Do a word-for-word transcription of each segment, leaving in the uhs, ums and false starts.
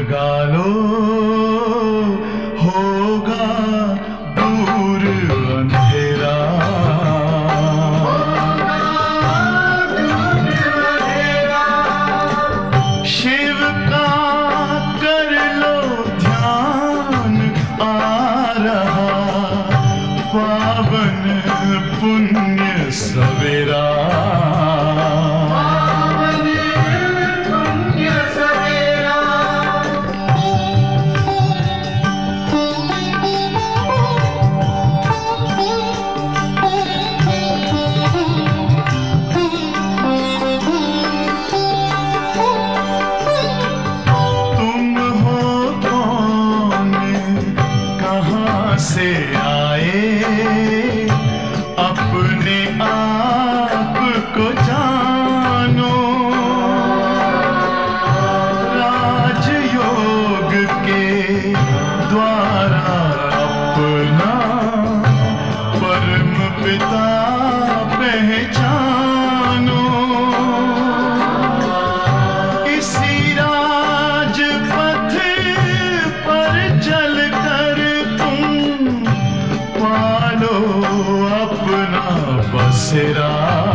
लगा लो, होगा दूर अंधेरा। शिव का कर लो ध्यान, आ रहा पावन पुण्य सवेरा। से आए अपने आप को जानो, राजयोग के द्वारा अपना परम पिता पहचानो। इसी राजपथ पर चलकर पालो अपना बसेरा।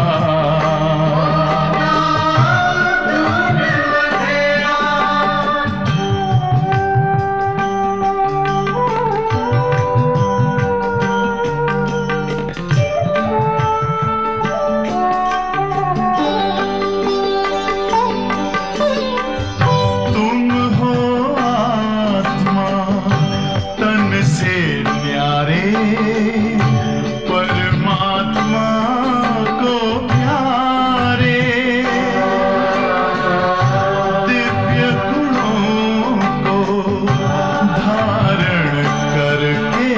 तुम हो आत्मा तन से न्यारे, परमात्मा को प्यारे। दिव्य गुणों को धारण करके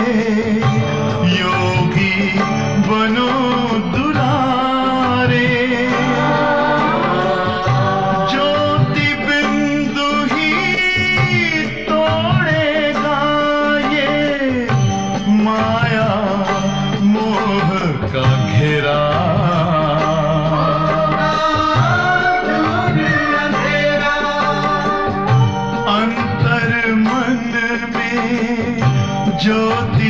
योगी बनो दुलारे। ज्योति बिंदु ही तोड़ेगा ये माया मोह का घेरा। अंतर मन में ज्योति